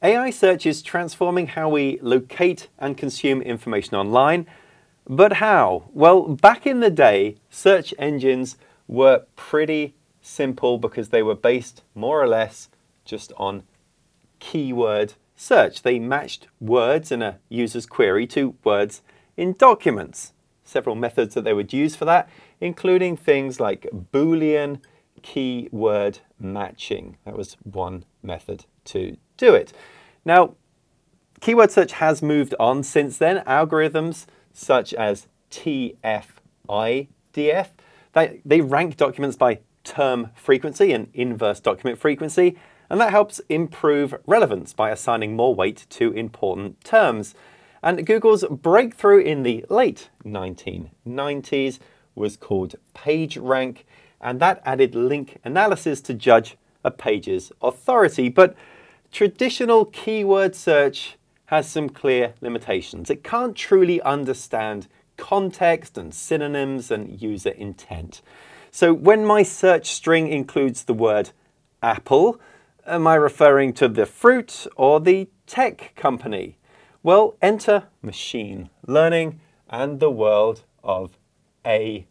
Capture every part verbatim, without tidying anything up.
A I search is transforming how we locate and consume information online. But how? Well, back in the day, search engines were pretty simple because they were based more or less just on keyword search. They matched words in a user's query to words in documents. Several methods that they would use for that, including things like Boolean keyword matching. That was one method to do it. Now, keyword search has moved on since then. Algorithms such as T F I D F, they, they rank documents by term frequency and inverse document frequency, and that helps improve relevance by assigning more weight to important terms. And Google's breakthrough in the late nineteen nineties was called PageRank, and that added link analysis to judge a page's authority. But traditional keyword search has some clear limitations. It can't truly understand context and synonyms and user intent. So when my search string includes the word apple, am I referring to the fruit or the tech company? Well, enter machine learning and the world of A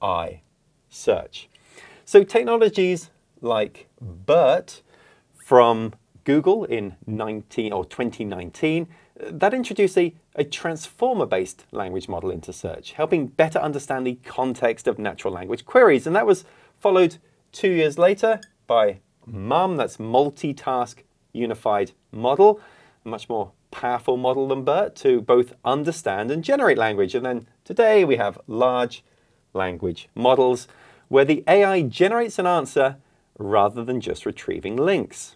I search. So technologies like BERT from Google in nineteen or twenty nineteen, that introduced a, a transformer-based language model into search, helping better understand the context of natural language queries. And that was followed two years later by MUM, that's Multitask Unified Model, a much more powerful model than BERT to both understand and generate language. And then today we have large language models where the A I generates an answer rather than just retrieving links.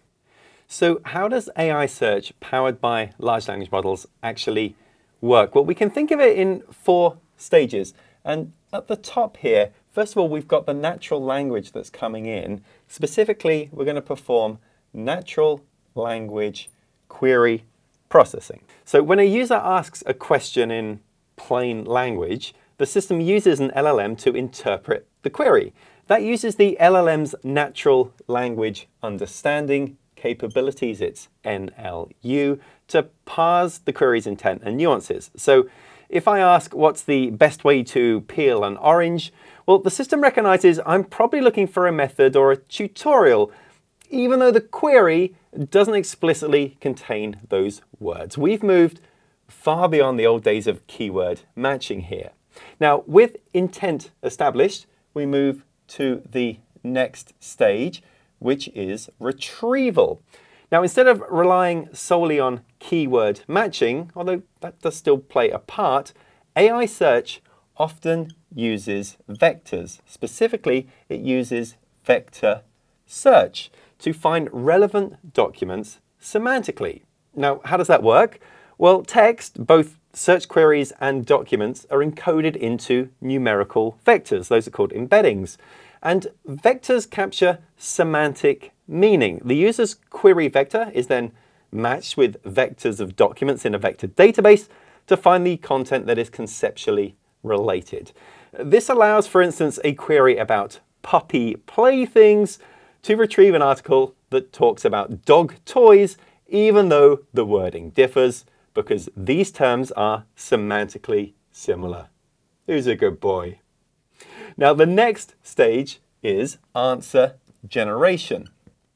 So how does A I search powered by large language models actually work? Well, we can think of it in four stages. And at the top here, first of all, we've got the natural language that's coming in. Specifically, we're going to perform natural language query processing. So when a user asks a question in plain language, the system uses an L L M to interpret the query. That uses the L L M's natural language understanding capabilities, its N L U, to parse the query's intent and nuances. So if I ask what's the best way to peel an orange, well, the system recognizes I'm probably looking for a method or a tutorial, even though the query doesn't explicitly contain those words. We've moved far beyond the old days of keyword matching here. Now, with intent established, we move to the next stage, which is retrieval. Now, instead of relying solely on keyword matching, although that does still play a part, A I search often uses vectors. Specifically, it uses vector search to find relevant documents semantically. Now, how does that work? Well, text, both search queries and documents, are encoded into numerical vectors. Those are called embeddings. And vectors capture semantic meaning. The user's query vector is then matched with vectors of documents in a vector database to find the content that is conceptually related. This allows, for instance, a query about puppy playthings to retrieve an article that talks about dog toys, even though the wording differs, because these terms are semantically similar. Who's a good boy? Now, the next stage is answer generation.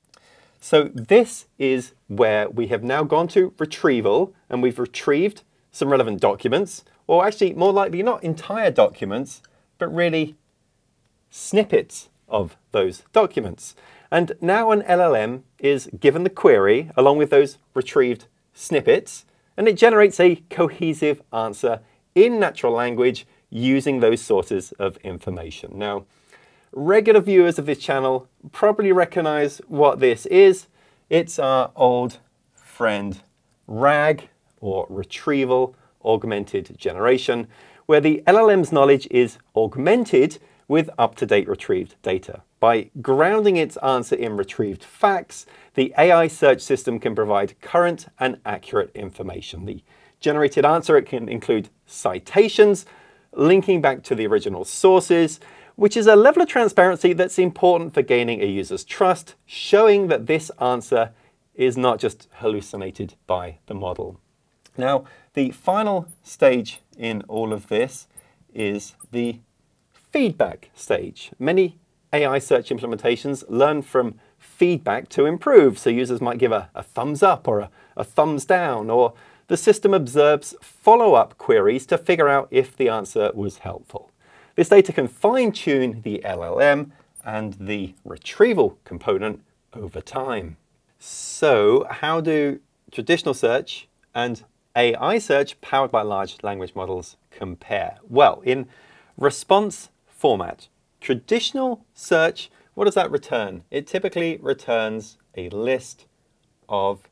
So this is where we have now gone to retrieval, and we've retrieved some relevant documents, or actually more likely not entire documents, but really snippets of those documents. And now an L L M is given the query along with those retrieved snippets, and it generates a cohesive answer in natural language using those sources of information. Now, regular viewers of this channel probably recognize what this is. It's our old friend RAG, or Retrieval Augmented Generation, where the L L M's knowledge is augmented with up-to-date retrieved data. By grounding its answer in retrieved facts, the A I search system can provide current and accurate information. The generated answer, it can include citations, linking back to the original sources, which is a level of transparency that's important for gaining a user's trust, showing that this answer is not just hallucinated by the model. Now, the final stage in all of this is the feedback stage. Many A I search implementations learn from feedback to improve. So users might give a, a thumbs up or a, a thumbs down, or the system observes follow-up queries to figure out if the answer was helpful. This data can fine-tune the L L M and the retrieval component over time. So how do traditional search and A I search powered by large language models compare? Well, in response format, traditional search, what does that return? It typically returns a list of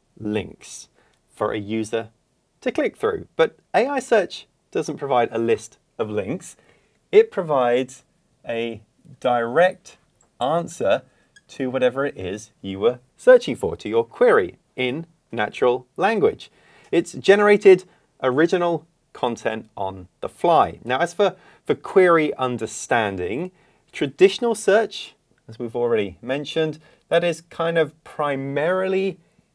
links for a user to click through. But A I search doesn't provide a list of links. It provides a direct answer to whatever it is you were searching for, to your query in natural language. It's generated original content on the fly. Now, as for, for query understanding, traditional search, as we've already mentioned, that is kind of primarily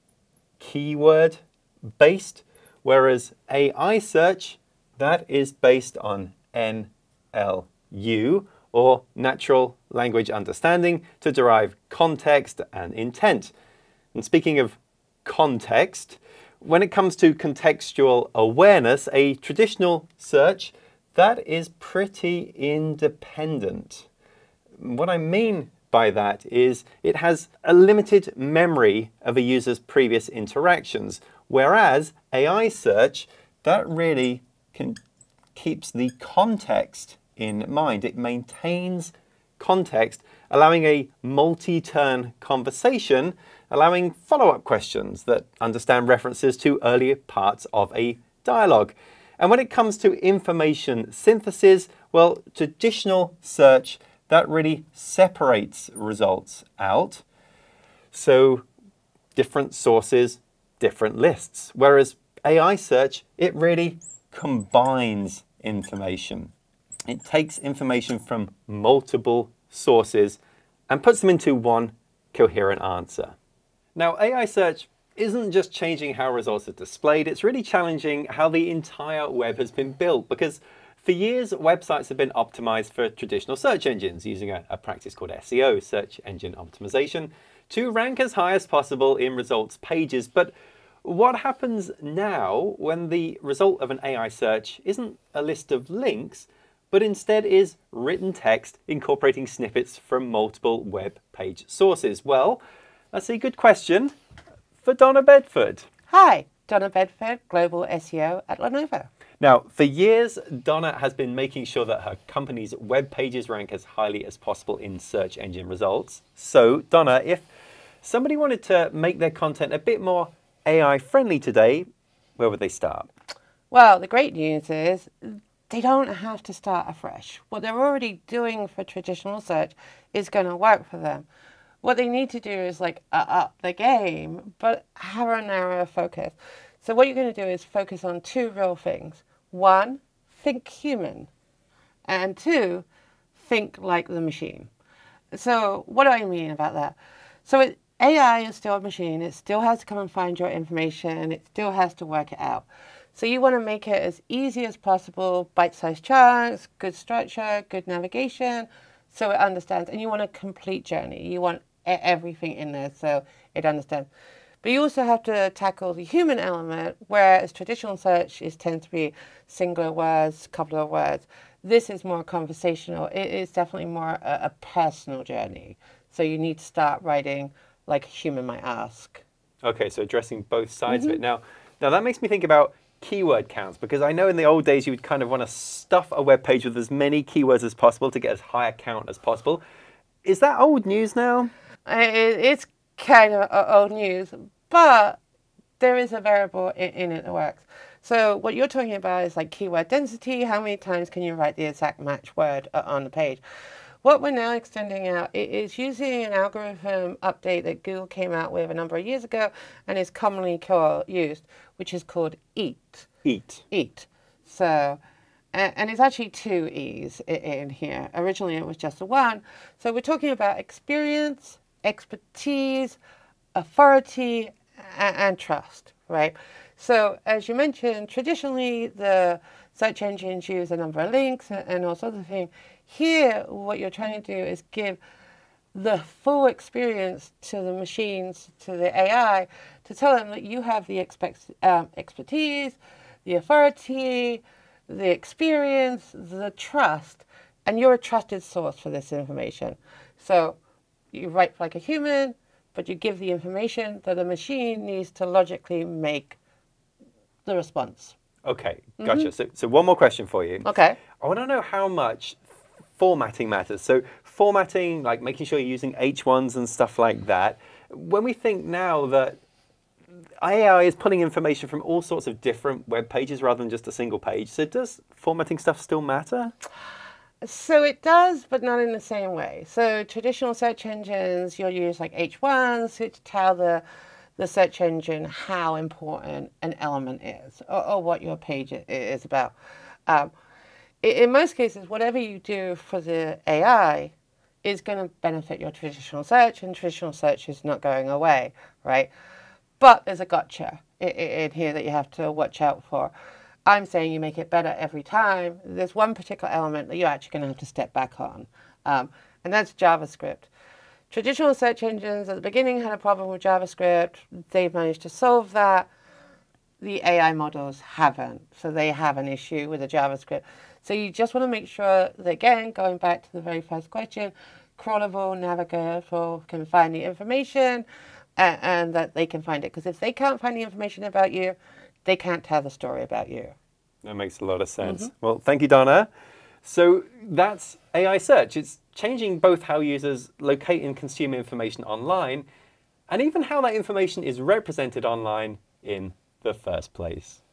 keyword based, whereas A I search, that is based on N L U, or natural language understanding, to derive context and intent. And speaking of context, when it comes to contextual awareness, a traditional search, that is pretty independent. What I mean by that is it has a limited memory of a user's previous interactions, whereas A I search, that really can, keeps the context in mind. It maintains context, allowing a multi-turn conversation, allowing follow-up questions that understand references to earlier parts of a dialogue. And when it comes to information synthesis, well, traditional search, that really separates results out. So different sources, different lists. Whereas A I search, it really combines information. It takes information from multiple sources and puts them into one coherent answer. Now, A I search isn't just changing how results are displayed, it's really challenging how the entire web has been built, because for years, websites have been optimized for traditional search engines using a, a practice called S E O, search engine optimization, to rank as high as possible in results pages. But what happens now when the result of an A I search isn't a list of links, but instead is written text incorporating snippets from multiple web page sources? Well, that's a good question for Donna Bedford. Hi, Donna Bedford, Global S E O at Lenovo. Now, for years, Donna has been making sure that her company's web pages rank as highly as possible in search engine results. So, Donna, if somebody wanted to make their content a bit more A I friendly today, where would they start? Well, the great news is they don't have to start afresh. What they're already doing for traditional search is going to work for them. What they need to do is like uh, up the game, but have a narrow focus. So what you're going to do is focus on two real things. One, think human. And two, think like the machine. So what do I mean about that? So it, A I is still a machine. It still has to come and find your information. It still has to work it out. So you want to make it as easy as possible, bite-sized chunks, good structure, good navigation, so it understands. And you want a complete journey. You want everything in there so it understands. But you also have to tackle the human element, whereas traditional search is tends to be singular words, couple of words. This is more conversational. It is definitely more a, a personal journey. So you need to start writing like a human might ask. Okay, so addressing both sides Mm-hmm. of it. Now, now that makes me think about keyword counts, because I know in the old days you would kind of want to stuff a web page with as many keywords as possible to get as high a count as possible. Is that old news now? It, it's kind of old news, but there is a variable in, in it that works. So what you're talking about is like keyword density. How many times can you write the exact match word on the page? What we're now extending out is using an algorithm update that Google came out with a number of years ago and is commonly used, which is called EAT. EAT. EAT. So, and it's actually two E's in here. Originally it was just a one. So we're talking about experience, expertise, authority, and, and trust, right? So as you mentioned, traditionally the search engines use a number of links and, and all sorts of things. Here, what you're trying to do is give the full experience to the machines, to the A I, to tell them that you have the expect, um, expertise, the authority, the experience, the trust, and you're a trusted source for this information. So you write like a human, but you give the information that the machine needs to logically make the response. Okay, gotcha. Mm-hmm. So, so one more question for you. Okay. I want to know how much formatting matters. So formatting, like making sure you're using H ones and stuff like that. When we think now that A I is pulling information from all sorts of different web pages rather than just a single page, so does formatting stuff still matter? So it does, but not in the same way. So traditional search engines, you'll use like H ones to tell the, the search engine how important an element is or, or what your page is about. Um, in most cases, whatever you do for the A I is going to benefit your traditional search, and traditional search is not going away, right? But there's a gotcha in, in here that you have to watch out for. I'm saying you make it better every time. There's one particular element that you're actually going to have to step back on, um, and that's JavaScript. Traditional search engines at the beginning had a problem with JavaScript. They've managed to solve that. The A I models haven't, so they have an issue with the JavaScript. So you just want to make sure that, again, going back to the very first question, crawlable, navigable can find the information and, and that they can find it. Because if they can't find the information about you, they can't tell the story about you. That makes a lot of sense. Mm-hmm. Well, thank you, Donna. So that's A I search. It's changing both how users locate and consume information online and even how that information is represented online in the first place.